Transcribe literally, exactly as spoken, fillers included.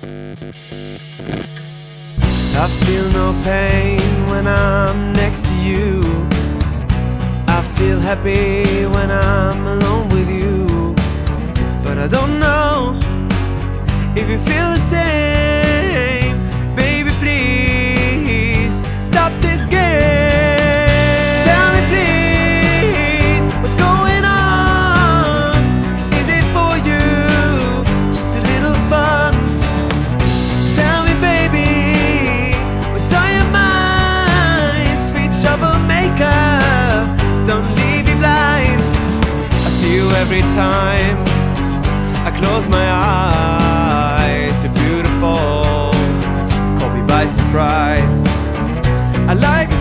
I feel no pain when I'm next to you. I feel happy when I'm alone with you. But I don't know if you feel the same. Baby, please stop this game. Tell me please, what's going on? Is it for you? Just a little fun? Tell me baby, what's on your mind? Sweet troublemaker, don't leave me blind. I see you every time I close my eyes. You're beautiful, caught me by surprise. I like